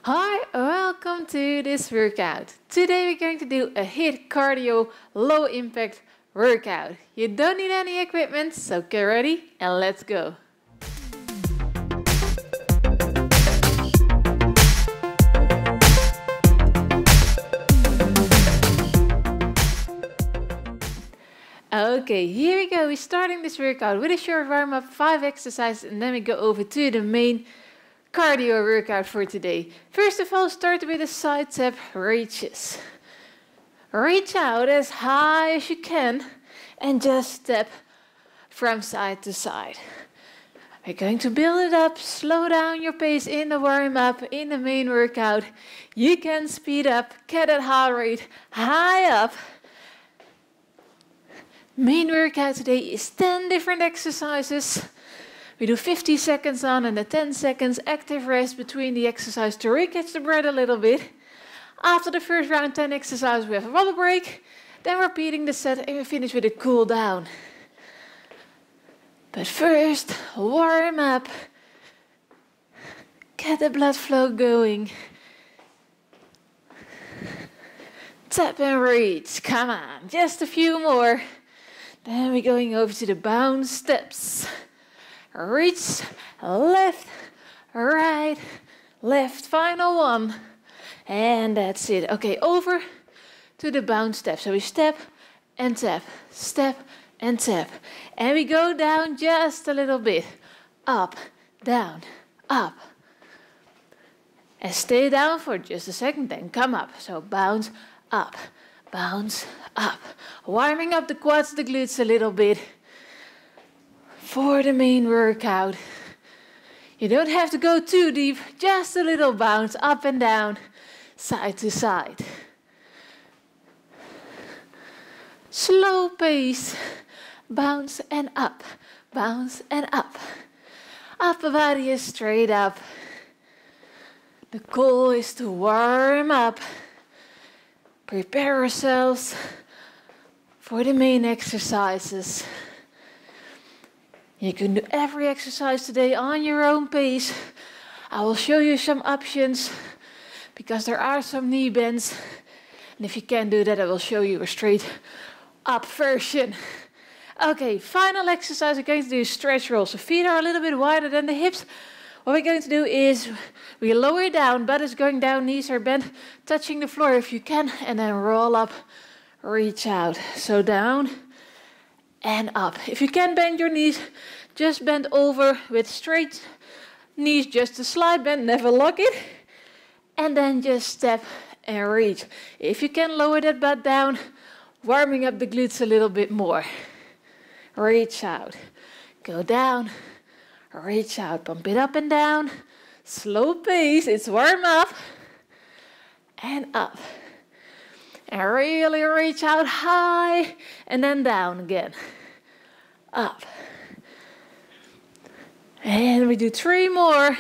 Hi, welcome to this workout. Today we're going to do a HIIT cardio low impact workout. You don't need any equipment, so get ready and let's go. Okay, here we go. We're starting this workout with a short warm up, 5 exercises, and then we go over to the main cardio workout for today. First of all, start with the side step reaches. Reach out as high as you can and just step from side to side. We're going to build it up, slow down your pace in the warm up, in the main workout. You can speed up, get that heart rate high up. Main workout today is 10 different exercises. We do 50 seconds on and a 10 seconds active rest between the exercise to re-catch the breath a little bit. After the first round 10 exercises, we have a water break. Then repeating the set and we finish with a cool down. But first, warm up. Get the blood flow going. Tap and reach. Come on, just a few more. Then we're going over to the bounce steps. Reach, left, right, left, final one. And that's it. Okay, over to the bounce step. So we step and tap, step and tap. And we go down just a little bit. Up, down, up. And stay down for just a second, then come up. So bounce, up, bounce, up. Warming up the quads, the glutes a little bit for the main workout. You don't have to go too deep, just a little bounce up and down, side to side. Slow pace, bounce and up, bounce and up. Upper body is straight up. The goal is to warm up. Prepare ourselves for the main exercises. You can do every exercise today on your own pace. I will show you some options because there are some knee bends. And if you can't do that, I will show you a straight up version. Okay, final exercise we're going to do is stretch rolls. So feet are a little bit wider than the hips. What we're going to do is we lower down, butt is going down, knees are bent, touching the floor if you can, and then roll up, reach out. So down and up. If you can bend your knees, just bend over with straight knees, just a slight bend, never lock it. And then just step and reach. If you can lower that butt down, warming up the glutes a little bit more. Reach out, go down, reach out, pump it up and down. Slow pace, it's warm up and up. And really reach out high and then down again. Up. And we do 3 more.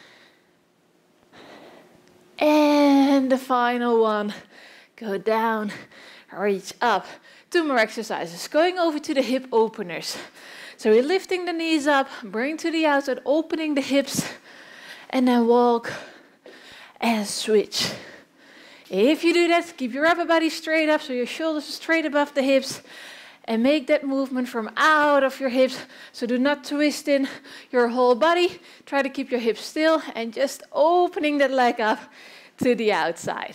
And the final one. Go down, reach up. 2 more exercises. Going over to the hip openers. So we're lifting the knees up, bring to the outside, opening the hips, and then walk and switch. If you do that, keep your upper body straight up so your shoulders are straight above the hips and make that movement from out of your hips. So do not twist in your whole body. Try to keep your hips still and just opening that leg up to the outside.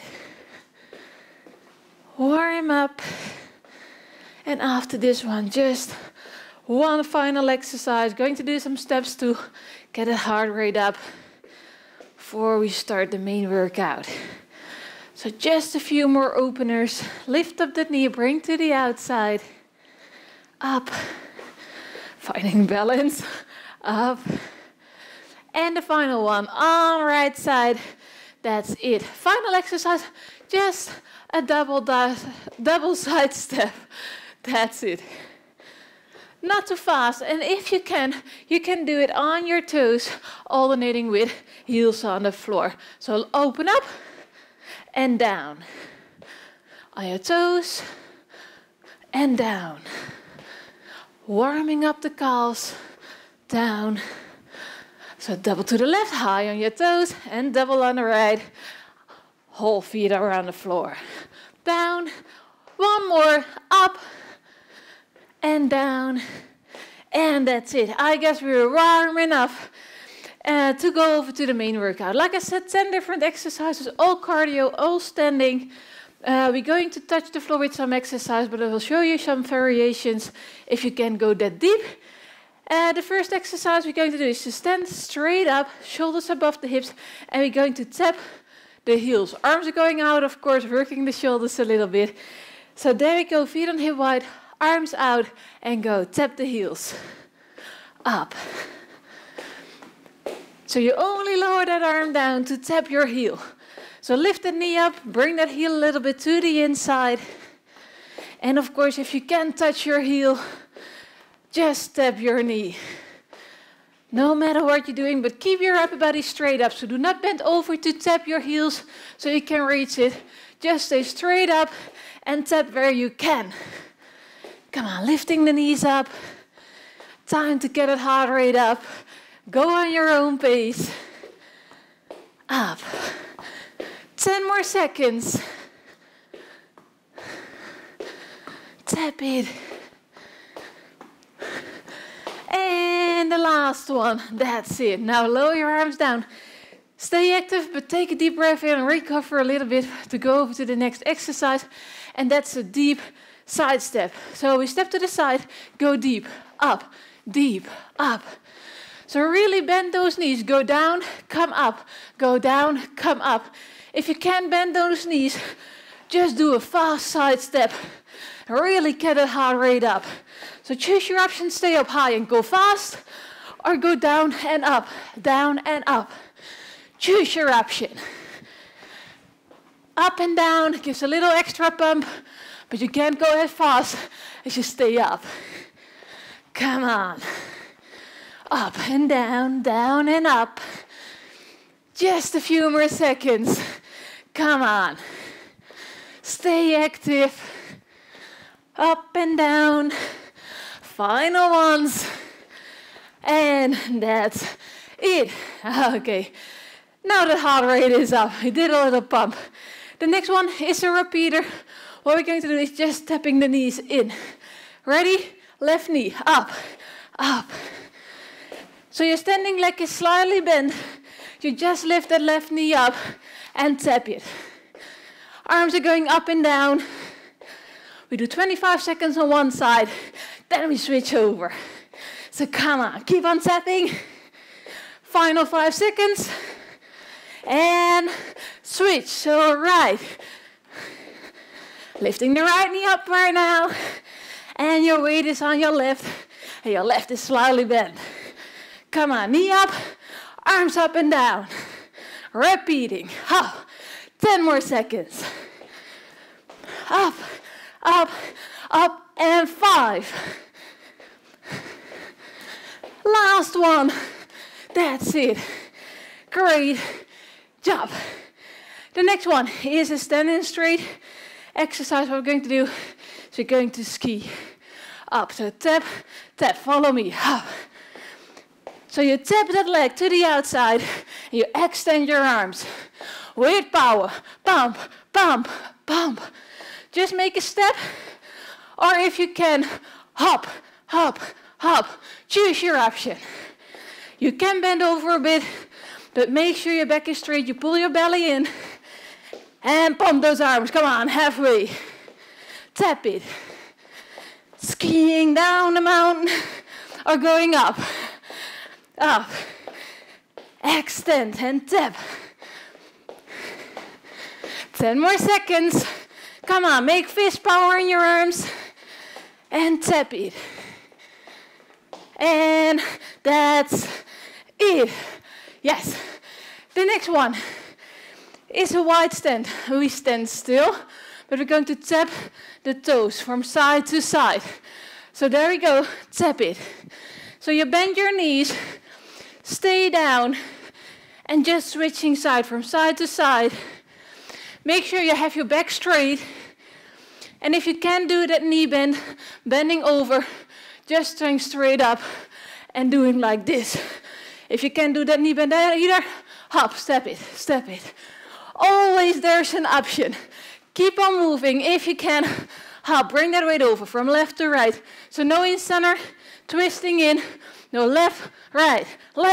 Warm up. And after this one, just one final exercise. Going to do some steps to get the heart rate up before we start the main workout. So just a few more openers. Lift up the knee, bring to the outside. Up. Finding balance. Up. And the final one on the right side. That's it. Final exercise. Just a double side step. That's it. Not too fast, and if you can do it on your toes, alternating with heels on the floor. So open up and down. On your toes and down. Warming up the calves, down. So double to the left, high on your toes, and double on the right. Whole feet around the floor. Down, one more, up, and down. And that's it. I guess we were warm enough to go over to the main workout. Like I said, 10 different exercises, all cardio, all standing. We're going to touch the floor with some exercise, but I will show you some variations if you can go that deep. The first exercise we're going to do is to stand straight up, shoulders above the hips, and we're going to tap the heels. Arms are going out, of course, working the shoulders a little bit. So there we go, feet on hip wide, arms out, and go. Tap the heels. Up. So you only lower that arm down to tap your heel. So lift the knee up, bring that heel a little bit to the inside. And of course, if you can't touch your heel, just tap your knee. No matter what you're doing, but keep your upper body straight up. So do not bend over to tap your heels so you can reach it. Just stay straight up and tap where you can. Come on, lifting the knees up. Time to get that heart rate up. Go on your own pace. Up. 10 more seconds. Tap it. And the last one. That's it. Now lower your arms down. Stay active, but take a deep breath in and recover a little bit to go over to the next exercise. And that's a deep side step. So we step to the side, go deep, up, deep, up. So really bend those knees. Go down, come up. Go down, come up. If you can't bend those knees, just do a fast side step. Really get that heart rate up. So choose your option, stay up high and go fast, or go down and up, down and up. Choose your option. Up and down gives a little extra pump, but you can't go as fast as you stay up. Come on. Up and down, down and up. Just a few more seconds. Come on. Stay active. Up and down. Final ones. And that's it. Okay. Now the heart rate is up. We did a little pump. The next one is a repeater. What we're going to do is just tapping the knees in. Ready? Left knee. Up. Up. So your standing leg is slightly bent. You just lift that left knee up and tap it. Arms are going up and down. We do 25 seconds on one side, then we switch over. So come on, keep on tapping. Final 5 seconds. And switch, so right. Lifting the right knee up right now. And your weight is on your left, and your left is slightly bent. Come on, knee up, arms up and down. Repeating. Up. 10 more seconds. Up, up, up, and 5. Last one. That's it. Great job. The next one is a standing straight exercise. What we're going to do is we're going to ski up. So tap, tap, follow me. Up. So you tap that leg to the outside, and you extend your arms with power. Pump, pump, pump. Just make a step, or if you can, hop, hop, hop. Choose your option. You can bend over a bit, but make sure your back is straight. You pull your belly in, and pump those arms. Come on, halfway. Tap it. Skiing down the mountain, or going up. Up. Extend and tap. 10 more seconds. Come on, make fist power in your arms and tap it. And that's it. Yes. The next one is a wide stand. We stand still, but we're going to tap the toes from side to side. So there we go, tap it. So you bend your knees, stay down, and just switching side from side to side. Make sure you have your back straight. And if you can't do that knee bend, bending over, just staying straight up and doing like this. If you can't do that knee bend either, hop, step it, step it. Always there's an option. Keep on moving. If you can, hop, bring that weight over from left to right. So no in center, twisting in. No left, right,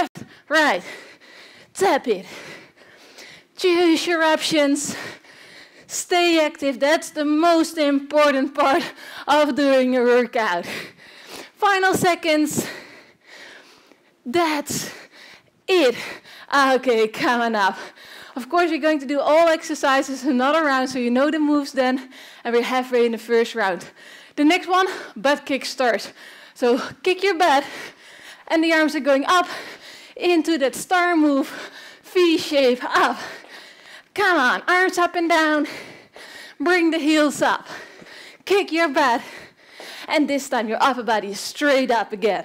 tap it. Choose your options. Stay active. That's the most important part of doing your workout. Final seconds. That's it. Okay, coming up. Of course, we're going to do all exercises another round, so you know the moves then, and we're halfway in the first round. The next one, butt kick start. So kick your butt, and the arms are going up into that star move, V shape, up. Come on, arms up and down. Bring the heels up. Kick your butt, and this time your upper body is straight up again.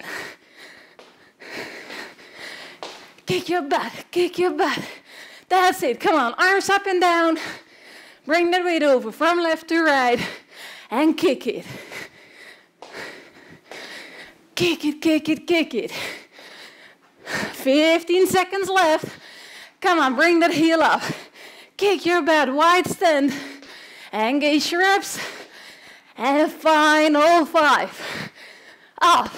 Kick your butt, kick your butt. That's it, come on, arms up and down. Bring that weight over from left to right, and kick it. Kick it, kick it, kick it. 15 seconds left. Come on, bring that heel up. Kick your butt, wide stand. Engage your abs. And final 5. Up.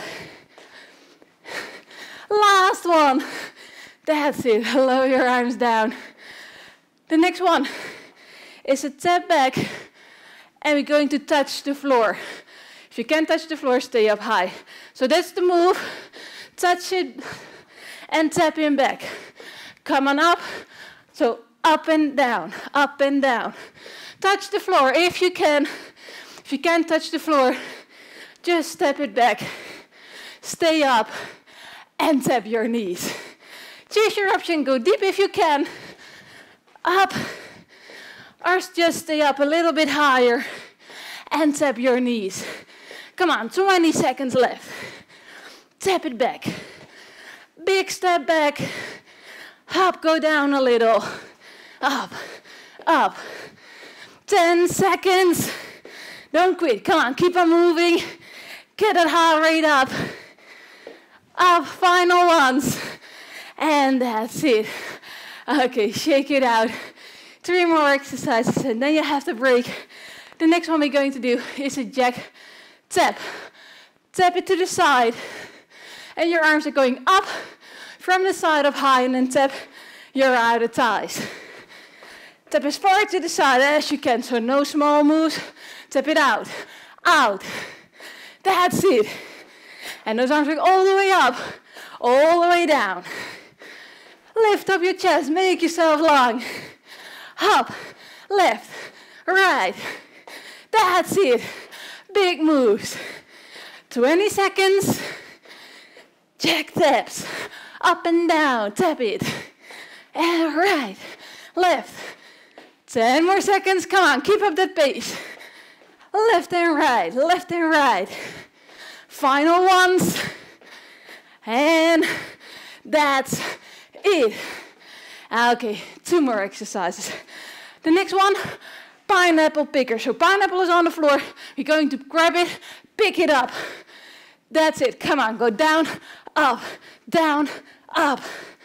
Last one. That's it, lower your arms down. The next one is a tap back, and we're going to touch the floor. If you can't touch the floor, stay up high. So that's the move. Touch it and tap in back. Come on up. So up and down, up and down. Touch the floor if you can. If you can't touch the floor, just step it back. Stay up and tap your knees. Choose your option. Go deep if you can. Up. Or just stay up a little bit higher and tap your knees. Come on, 20 seconds left. Tap it back. Big step back. Up, go down a little. Up, up. 10 seconds. Don't quit. Come on, keep on moving. Get that heart rate up. Up, final ones. And that's it. Okay, shake it out. 3 more exercises, and then you have to break. The next one we're going to do is a jack tap. Tap it to the side, and your arms are going up from the side of high, and then tap your outer thighs. Tap as far to the side as you can, so no small moves. Tap it out, out. That's it. And those arms are all the way up, all the way down. Lift up your chest, make yourself long. Up, left, right. That's it. Big moves. 20 seconds. Jack taps. Up and down. Tap it. And right, left. 10 more seconds. Come on, keep up that pace. Left and right, left and right. Final ones. And that's it. Okay, 2 more exercises. The next one, pineapple picker. So pineapple is on the floor. You're going to grab it, pick it up. That's it. Come on, go down, up, down, up.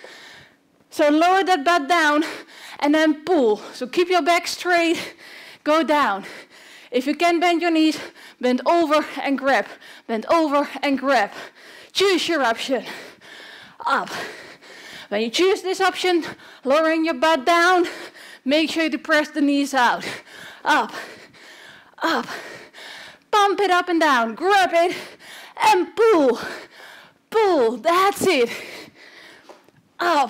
So lower that butt down and then pull. So keep your back straight, go down. If you can bend your knees, bend over and grab. Bend over and grab. Choose your option. Up. When you choose this option, lowering your butt down, make sure to press the knees out. Up, up. Pump it up and down. Grab it and pull. Pull. That's it. Up.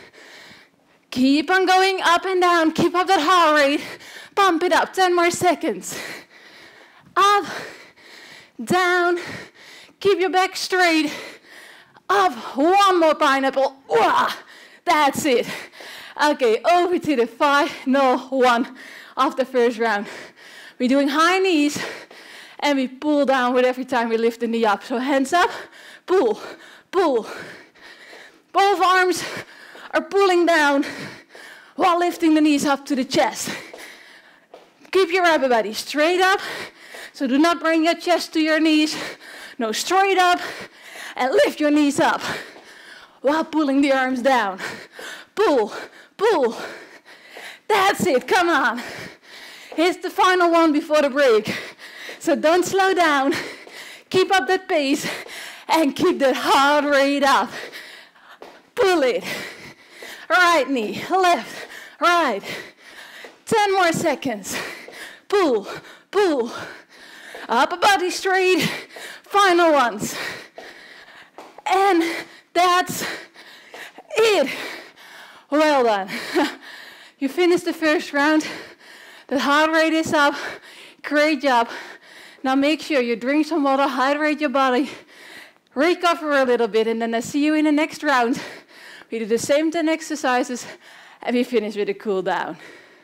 Keep on going up and down. Keep up that heart rate. Pump it up. 10 more seconds. Up, down. Keep your back straight. Up. 1 more pineapple. That's it. Okay, over to the final one of the first round. We're doing high knees, and we pull down with every time we lift the knee up. So hands up, pull, pull. Both arms are pulling down while lifting the knees up to the chest. Keep your upper body straight up, so do not bring your chest to your knees. No, straight up, and lift your knees up. while pulling the arms down. Pull, pull. That's it, come on. Here's the final one before the break. So don't slow down. Keep up that pace and keep that heart rate up. Pull it. Right knee, left, right. 10 more seconds. Pull, pull. Upper body straight. Final ones. And that's it. Well done. You finished the first round. The heart rate is up. Great job. Now make sure you drink some water, hydrate your body, recover a little bit, and then I see you in the next round. We do the same 10 exercises, and we finish with a cool down.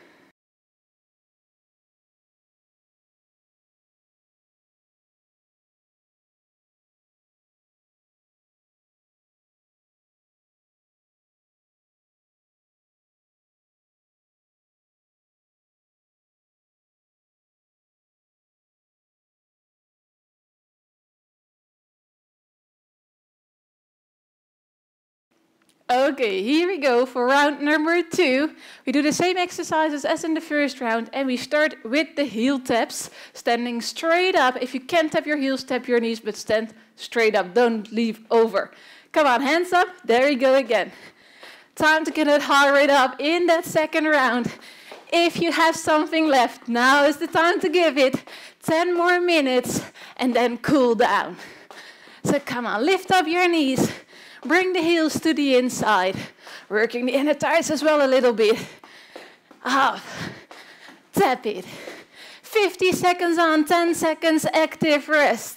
Okay, here we go for round number 2. We do the same exercises as in the first round, and we start with the heel taps, standing straight up. If you can't tap your heels, tap your knees, but stand straight up. Don't leave over. Come on, hands up. There we go again. Time to get that heart rate up in that second round. If you have something left, now is the time to give it. 10 more minutes, and then cool down. So come on, lift up your knees. Bring the heels to the inside, working the inner thighs as well a little bit. Up, tap it. 50 seconds on, 10 seconds active rest.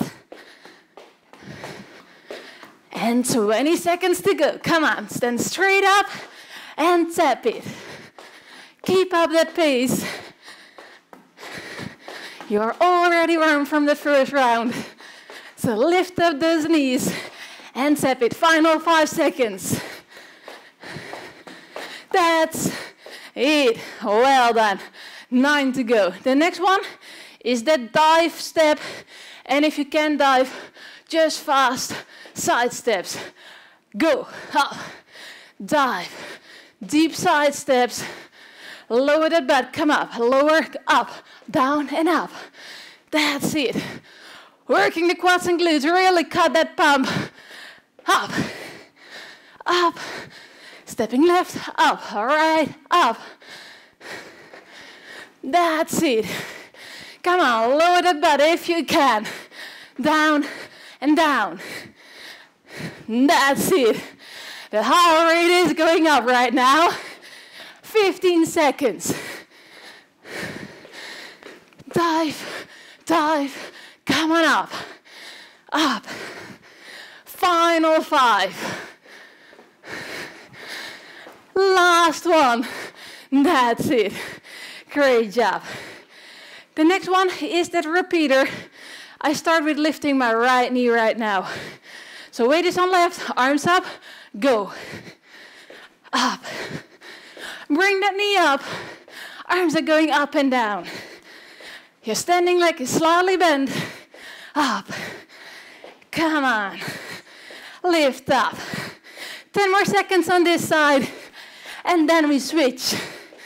And 20 seconds to go. Come on, stand straight up and tap it. Keep up that pace. You're already warm from the first round. So lift up those knees. And tap it. Final 5 seconds. That's it. Well done. 9 to go. The next one is that dive step. And if you can dive, just fast side steps. Go. Up. Dive. Deep side steps. Lower that butt. Come up. Lower. Up. Down and up. That's it. Working the quads and glutes. Really cut that pump. Up, up, stepping left, up, right, up. That's it. Come on, lower the butt if you can. Down and down. That's it. The heart rate is going up right now. 15 seconds. Dive, dive, come on up, up. Final 5. Last one. That's it. Great job. The next one is that repeater. I start with lifting my right knee right now. So weight is on left, arms up, go. Up. Bring that knee up. Arms are going up and down. You're standing like a slightly bent. Up. Come on. Lift up. 10 more seconds on this side. And then we switch.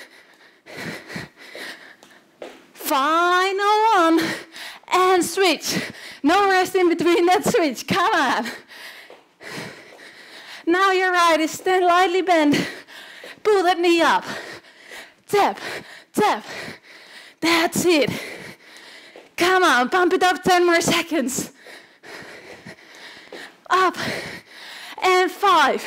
Final one. And switch. No rest in between that switch. Come on. Now your right is slightly bent. Pull that knee up. Tap, tap. That's it. Come on, pump it up 10 more seconds. Up. And 5.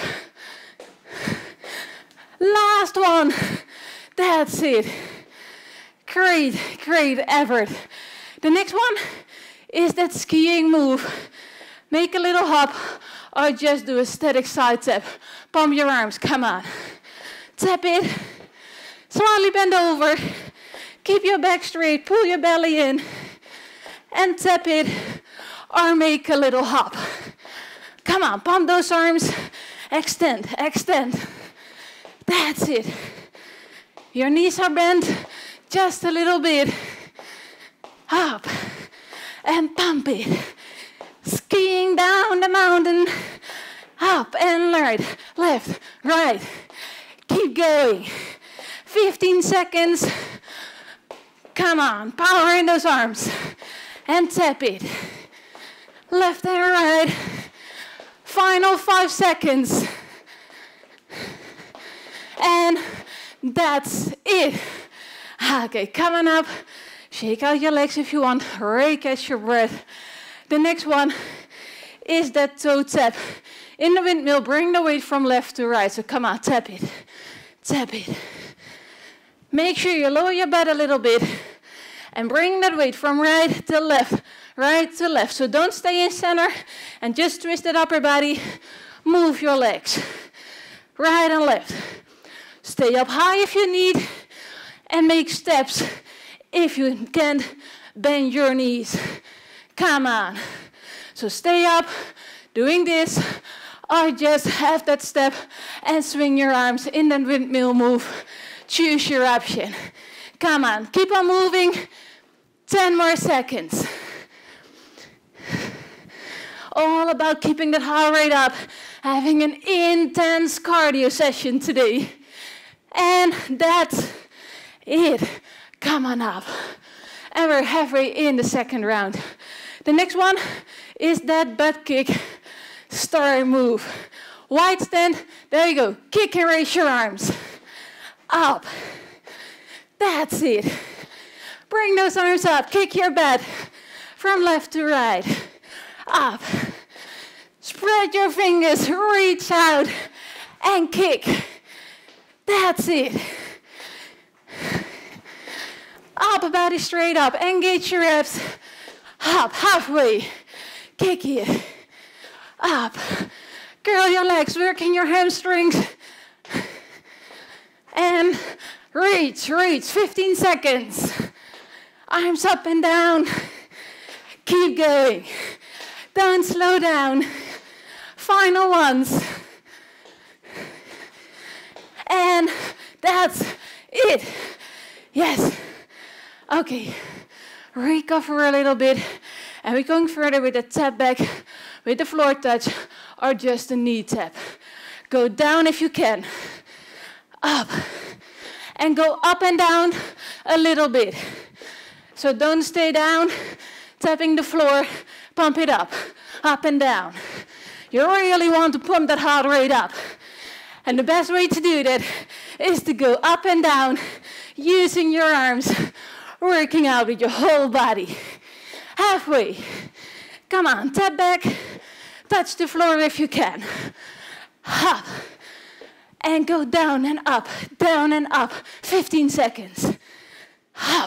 Last one. That's it. Great, great effort. The next one is that skiing move. Make a little hop or just do a static side tap. Pump your arms, come on. Tap it. Slightly bend over. Keep your back straight, pull your belly in. And tap it or make a little hop. Come on, pump those arms. Extend, extend. That's it. Your knees are bent just a little bit. Up and pump it. Skiing down the mountain. Up and right. left, right. Keep going. 15 seconds. Come on, power in those arms. And tap it. Left and right. Final 5 seconds. And that's it. Okay, come on up. Shake out your legs if you want. Rake catch your breath. The next one is that toe tap. In the windmill, bring the weight from left to right. So come on, tap it. Tap it. Make sure you lower your butt a little bit and bring that weight from right to left, right to left. So don't stay in center and just twist that upper body. Move your legs. Right and left. Stay up high if you need and make steps if you can't bend your knees. Come on. So stay up doing this or just have that step and swing your arms in that windmill move. Choose your option. Come on, keep on moving. 10 more seconds. All about keeping that heart rate up, having an intense cardio session today. And that's it. Come on up. And we're halfway in the second round. The next one is that butt kick star move. Wide stand, there you go. Kick and raise your arms. Up. That's it. Bring those arms up. Kick your butt from left to right. Up. Spread your fingers. Reach out and kick. That's it. Upper body straight up. Engage your abs. Up. Halfway. Kick it. Up. Curl your legs. Working your hamstrings. And reach, 15 seconds. Arms up and down. Keep going. Don't slow down. Final ones. And that's it. Yes. Okay. Recover a little bit. And we're going further with a tap back with the floor touch or just a knee tap. Go down if you can. Up. And go up and down a little bit. So don't stay down, tapping the floor, pump it up and down. You really want to pump that heart rate up. And the best way to do that is to go up and down, using your arms, working out with your whole body. Halfway. Come on, tap back, touch the floor if you can. Up. And go down and up, 15 seconds. Up.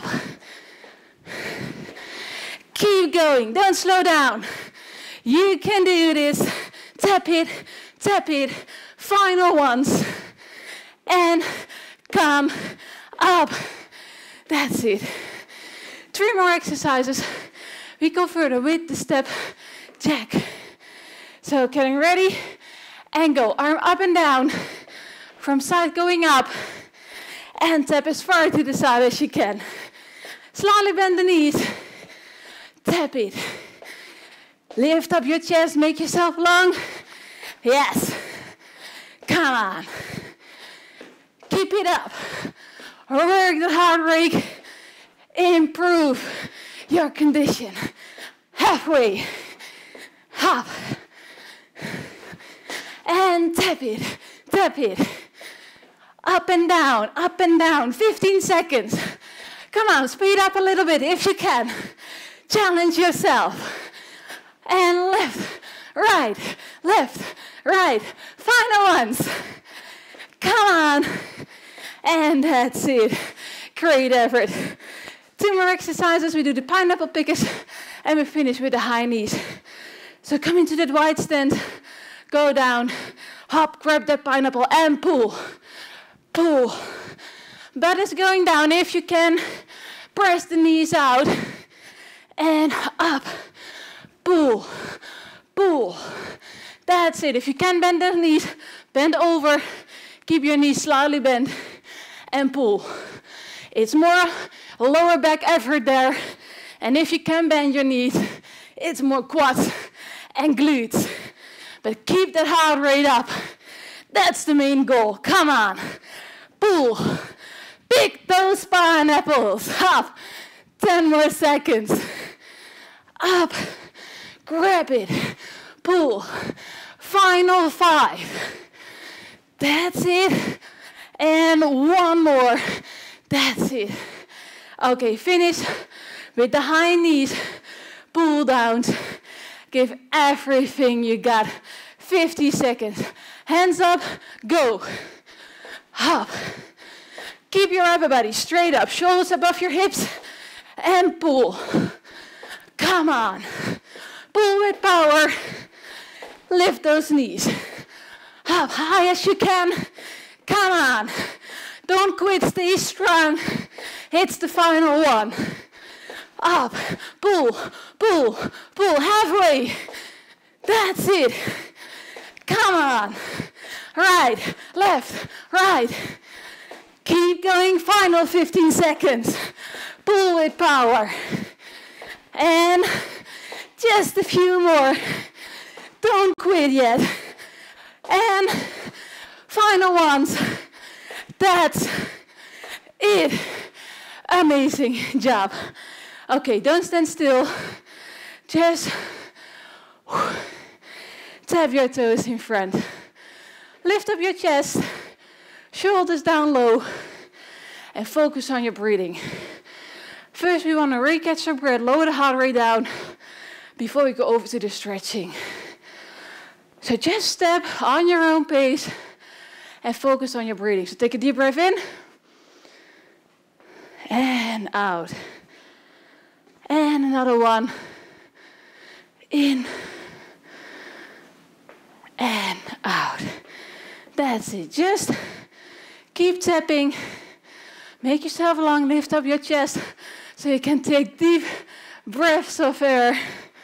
Keep going, don't slow down. You can do this. Tap it, final ones. And come up. That's it. 3 more exercises. We go further with the step jack. So getting ready and go. Arm up and down. From side going up, and tap as far to the side as you can. Slightly bend the knees, tap it. Lift up your chest, make yourself long. Yes, come on. Keep it up. Work the heart rate, improve your condition. Halfway, up, and tap it, tap it. Up and down, 15 seconds. Come on, speed up a little bit if you can. Challenge yourself. And left, right. Final ones. Come on. And that's it. Great effort. 2 more exercises. We do the pineapple pickers and we finish with the high knees. So come into that wide stand, go down, hop, grab that pineapple and pull. Pull. Butt is going down if you can. Press the knees out. And up. Pull. Pull. That's it. If you can bend the knees, bend over. Keep your knees slightly bent. And pull. It's more lower back effort there. And if you can bend your knees, it's more quads and glutes. But keep that heart rate up. That's the main goal. Come on. Pull. Pick those pineapples. Up. 10 more seconds. Up. Grab it. Pull. Final 5. That's it. And one more. That's it. Okay, finish with the high knees. Pull downs. Give everything you got. 50 seconds. Hands up, go. Up. Keep your upper body straight up, shoulders above your hips, and pull. Come on. Pull with power. Lift those knees. Up high as you can. Come on. Don't quit, stay strong. It's the final one. Up, pull, pull, pull, halfway. That's it. Come on. Right, left, right. Keep going, final 15 seconds. Pull with power. And just a few more. Don't quit yet. And final ones. That's it. Amazing job. Okay, don't stand still. Just tap your toes in front. Lift up your chest, shoulders down low, and focus on your breathing. First, we want to recatch our breath, lower the heart rate down before we go over to the stretching. So just step on your own pace and focus on your breathing. So take a deep breath in and out. And another one. In and out. That's it. Just keep tapping. Make yourself long. Lift up your chest so you can take deep breaths of air.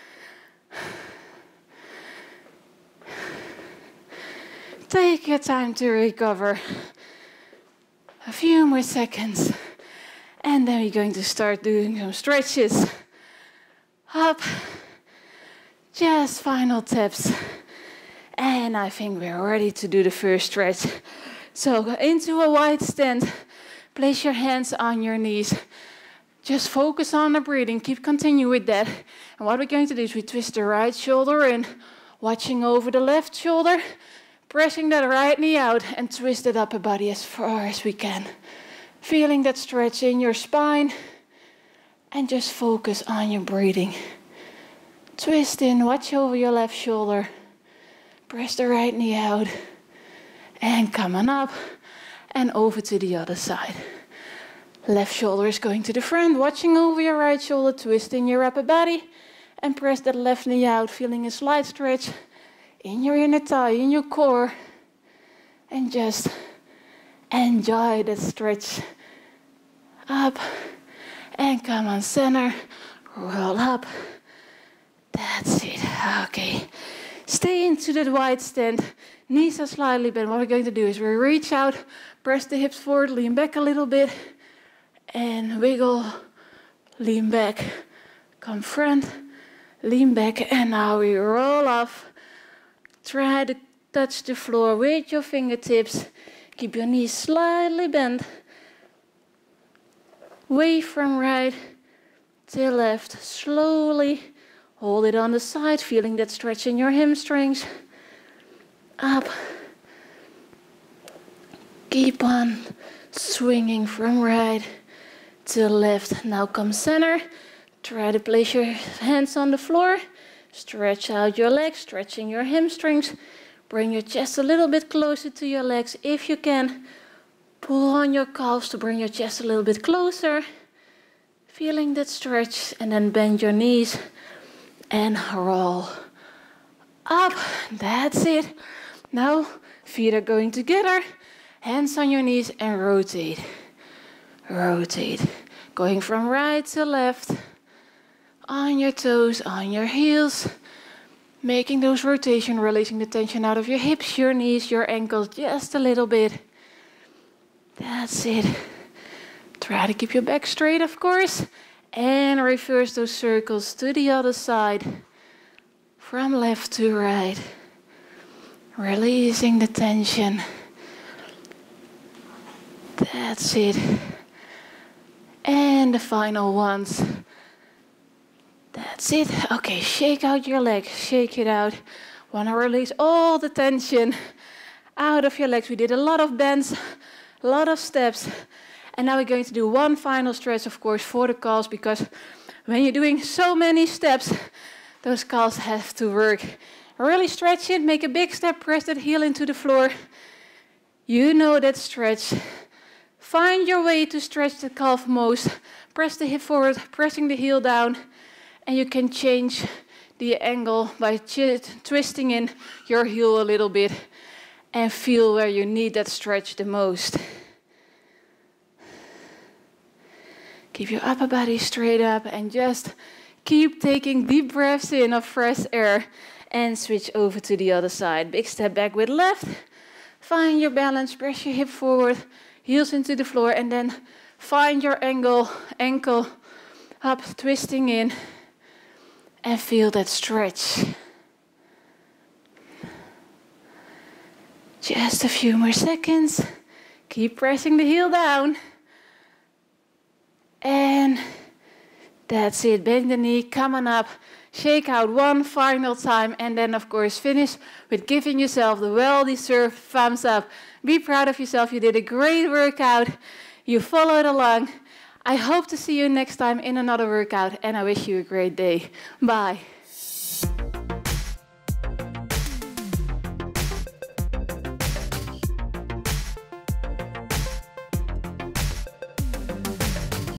Take your time to recover. A few more seconds. And then we're going to start doing some stretches. Up. Just final taps. And I think we're ready to do the first stretch. So go into a wide stand. Place your hands on your knees. Just focus on the breathing. Keep continuing with that. And what we're going to do is we twist the right shoulder in, watching over the left shoulder, pressing that right knee out and twist the upper body as far as we can. Feeling that stretch in your spine. And just focus on your breathing. Twist in, watch over your left shoulder. Press the right knee out. And come on up. And over to the other side. Left shoulder is going to the front, watching over your right shoulder, twisting your upper body. And press that left knee out, feeling a slight stretch in your inner thigh, in your core. And just enjoy that stretch. Up. And come on, center. Roll up. That's it. Okay. Stay into that wide stand. Knees are slightly bent. What we're going to do is we reach out, press the hips forward, lean back a little bit, and wiggle, lean back, come front, lean back, and now we roll off. Try to touch the floor with your fingertips. Keep your knees slightly bent. Wave from right to left, slowly. Hold it on the side, feeling that stretch in your hamstrings. Up. Keep on swinging from right to left. Now come center. Try to place your hands on the floor. Stretch out your legs, stretching your hamstrings. Bring your chest a little bit closer to your legs if you can. Pull on your calves to bring your chest a little bit closer. Feeling that stretch, and then bend your knees and roll up. That's it. Now feet are going together. Hands on your knees and rotate. Rotate. Going from right to left. On your toes, on your heels. Making those rotation, releasing the tension out of your hips, your knees, your ankles just a little bit. That's it. Try to keep your back straight, of course. And reverse those circles to the other side. From left to right. Releasing the tension. That's it. And the final ones. That's it. Okay, shake out your legs. Shake it out. Want to release all the tension out of your legs. We did a lot of bends, a lot of steps. And now we're going to do one final stretch, of course, for the calves, because when you're doing so many steps, those calves have to work. Really stretch it, make a big step, press that heel into the floor. You know that stretch. Find your way to stretch the calf most. Press the hip forward, pressing the heel down, and you can change the angle by twisting in your heel a little bit and feel where you need that stretch the most. Keep your upper body straight up and just keep taking deep breaths in of fresh air and switch over to the other side. Big step back with left. Find your balance, press your hip forward, heels into the floor, and then find your ankle up, twisting in, and feel that stretch. Just a few more seconds. Keep pressing the heel down. And that's it. Bend the knee, come on up. Shake out one final time. And then, of course, finish with giving yourself the well-deserved thumbs up. Be proud of yourself. You did a great workout. You followed along. I hope to see you next time in another workout. And I wish you a great day. Bye.